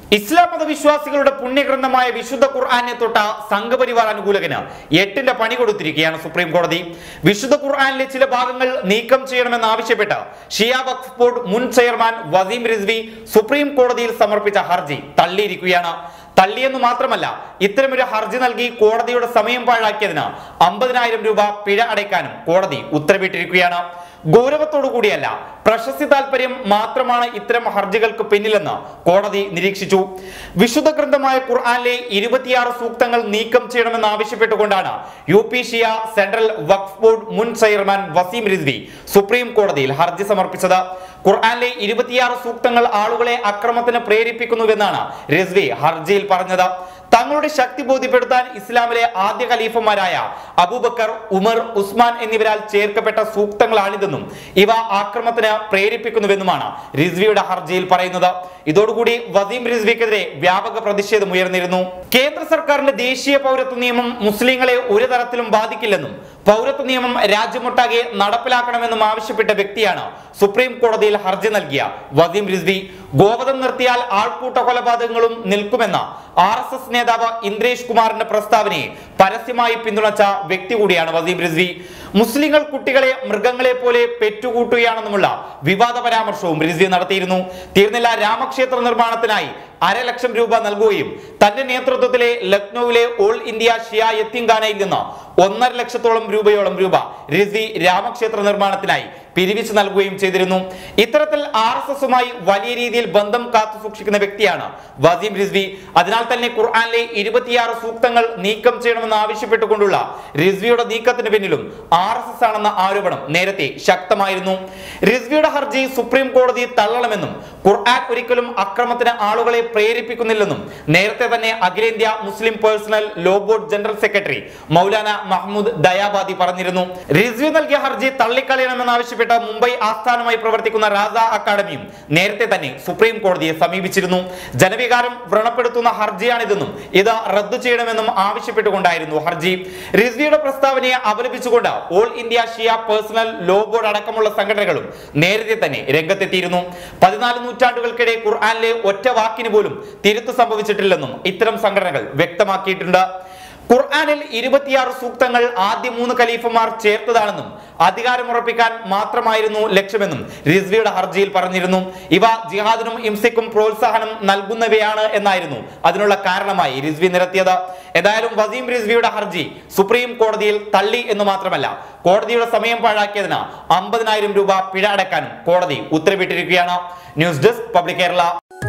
ഇസ്ലാം മതവിശ്വാസികളുടെ പുണ്യഗ്രന്ഥമായ വിശുദ്ധ ഖുർആനെ തൊട്ട സംഘപരിവാർ അനുകൂലകന് 8ന്റെ പണി കൊടുത്തിരിക്കുകയാണ് സുപ്രീം കോടതി. വിശുദ്ധ ഖുർആനിലെ ചില ഭാഗങ്ങൾ നീക്കം ചെയ്യണമെന്നാവശ്യപ്പെട്ട് ഷിയ വഖഫ് ബോർഡ് മുൻ ചെയർമാൻ വസീം റിസ്വി സുപ്രീം കോടതിയിൽ സമർപ്പിച്ച ഹർജി തള്ളിയിരിക്കുകയാണ്. തള്ളിയെന്ന് മാത്രമല്ല, ഇത്തരമൊരു ഹർജി നൽകി കോടതിയുടെ സമയം പാഴാക്കിയതിന് 50,000 രൂപ പിഴ അടയ്ക്കാനും കോടതി ഉത്തരവിട്ടിരിക്കുകയാണ്. ഗൗരവത്തോടു കൂടിയല്ല, പ്രശസ്തി താല്പര്യം മാത്രമാണ് ഇത്തരം ഹർജികൾക്ക് പിന്നിലെന്ന് കോടതി നിരീക്ഷിച്ചു. വിശുദ്ധ ഗ്രന്ഥമായ ഖുർആനിലെ 26 സൂക്തങ്ങൾ നീക്കം ചെയ്യണമെന്ന് ആവശ്യപ്പെട്ടുകൊണ്ടാണ് UP Shia central Waqf board മുൻ ചെയർമാൻ വസീം റിസ്വി സുപ്രീം കോടതിയിൽ ഹർജി സമർപ്പിച്ചത്. ഖുർആനിലെ 26 സൂക്തങ്ങൾ ആളുകളെ അക്രമത്തിന് പ്രേരിപ്പിക്കുന്നുവെന്നാണ് റിസ്വി ഹർജിയിൽ പറഞ്ഞത്. തങ്ങളുടെ ശക്തി ബോധ്യപ്പെടുത്താൻ ഇസ്ലാമിലെ ആദ്യ ഖലീഫമാരായ അബൂബക്കർ, ഉമർ, ഉസ്മാൻ എന്നിവരാൽ ചേർക്കപ്പെട്ട സൂക്തങ്ങളാണിതെന്നും ഇവ ആക്രമണത്തിന് പ്രേരിപ്പിക്കുന്നുവെന്നുമാണ് റിസ്വിയുടെ ഹർജിയിൽ പറയുന്നത്. ഇതോടുകൂടി വസീം റിസ്വിക്കെതിരെ വ്യാപക പ്രതിഷേധം ഉയർന്നിരുന്നു. കേന്ദ്ര സർക്കാരിന്റെ ദേശീയ പൗരത്വ നിയമം മുസ്ലിങ്ങളെ ഒരു തരത്തിലും ബാധിക്കില്ലെന്നും പൗരത്വ നിയമം രാജ്യമൊട്ടാകെ നടപ്പിലാക്കണമെന്നും ആവശ്യപ്പെട്ട വ്യക്തിയാണ് സുപ്രീം കോടതിയിൽ ഹർജി നൽകിയ വസീം റിസ്വി. ഗോവധം നിർത്തിയാൽ ആൾക്കൂട്ട കൊലപാതകങ്ങളും നിൽക്കുമെന്ന RSS നേതാവ് ഇന്ദ്രേഷ് കുമാറിന്റെ പ്രസ്താവനയെ പരസ്യമായി പിന്തുണച്ച വ്യക്തി കൂടിയാണ് വസീം റിസ്വി. മുസ്ലിങ്ങൾ കുട്ടികളെ മൃഗങ്ങളെ പോലെ പെറ്റുകൂട്ടുകയാണെന്നുമുള്ള വിവാദ പരാമർശവും റിസ്വി നടത്തിയിരുന്നു. തീർന്നില്ല, രാമക്ഷേത്ര നിർമ്മാണത്തിനായി 1.5 ലക്ഷം രൂപ നൽകുകയും തന്റെ നേതൃത്വത്തിലെ ലക്നൌവിലെ ഓൾ ഇന്ത്യ ഷിയ യത്തീംഖാനയിൽ നിന്ന് 1.5 ലക്ഷത്തോളം രൂപയോളം റിസ്വി രാമക്ഷേത്ര നിർമ്മാണത്തിനായി പിരിവിച്ച് നൽകുകയും ചെയ്തിരുന്നു. ഇത്തരത്തിൽ RSSുമായി വലിയ രീതിയിൽ ബന്ധം കാത്തു സൂക്ഷിക്കുന്ന വ്യക്തിയാണ് വസീം റിസ്വി. അതിനാൽ തന്നെ ഖുർആനിലെ 26 സൂക്തങ്ങൾ നീക്കം ചെയ്യണമെന്ന് ആവശ്യപ്പെട്ടുകൊണ്ടുള്ള റിസ്വിയുടെ നീക്കത്തിന് പിന്നിലും RSS ആണെന്ന ആരോപണം നേരത്തെ ശക്തമായിരുന്നു. റിസ്വിയുടെ ഹർജി സുപ്രീം കോടതി തള്ളണമെന്നും ഖുർആൻ ഒരിക്കലും അക്രമത്തിന് ആളുകളെ പ്രേരിപ്പിക്കുന്നില്ലെന്നും നേരത്തെ തന്നെ അഖിലേന്ത്യാ Muslim personal law board general secretary Maulana Mahmood Dayabadi പറഞ്ഞിരുന്നു. റിസ്വി നൽകിയ ഹർജി തള്ളിക്കളയണമെന്ന് ആവശ്യപ്പെട്ട മുംബൈ ആസ്ഥാനമായി പ്രവർത്തിക്കുന്ന റാസ അക്കാദമിയും നേരത്തെ തന്നെ സുപ്രീം കോടതിയെ സമീപിച്ചിരുന്നു. ജനവികാരം വ്രണപ്പെടുത്തുന്ന ഹർജിയാണിതെന്നും ഇത് റദ്ദു ചെയ്യണമെന്നും ആവശ്യപ്പെട്ടുകൊണ്ടായിരുന്നു ഹർജി. റിസ്വിയുടെ പ്രസ്താവനയെ അപലപിച്ചുകൊണ്ട് all India Shia personal law board അടക്കമുള്ള സംഘടനകളും നേരത്തെ തന്നെ രംഗത്തെത്തിയിരുന്നു. 14 നൂറ്റാണ്ടുകൾക്കിടെ ഖുർആനിലെ ഒറ്റ വാക്കിന് പോലും തിരുത്ത് സംഭവിച്ചിട്ടില്ലെന്നും ഇത്തരം സംഘടനകൾ വ്യക്തമാക്കിയിട്ടുണ്ട്. ഖുർആനിൽ 26 സൂക്തങ്ങൾ ആദ്യ 3 ഖലീഫമാർ ചേർത്തതാണെന്നും അധികാരമുറപ്പിക്കാൻ മാത്രമായിരുന്നു ലക്ഷ്യമെന്നും റിസ്വിയുടെ ഹർജിയിൽ പറഞ്ഞിരുന്നു. ഇവ ജിഹാദിനും ഹിംസയ്ക്കും പ്രോത്സാഹനം നൽകുന്നവയാണ് എന്നായിരുന്നു അതിനുള്ള കാരണമായി റിസ്വി നിരത്തിയത്. ഏതായാലും വസീം റിസ്വിയുടെ ഹർജി സുപ്രീം കോടതിയിൽ തള്ളി എന്ന് മാത്രമല്ല, കോടതിയുടെ സമയം പാഴാക്കിയതിന് 50,000 രൂപ പിഴ അടയ്ക്കാനും കോടതി ഉത്തരവിട്ടിരിക്കുകയാണ്. News desk public Kerala.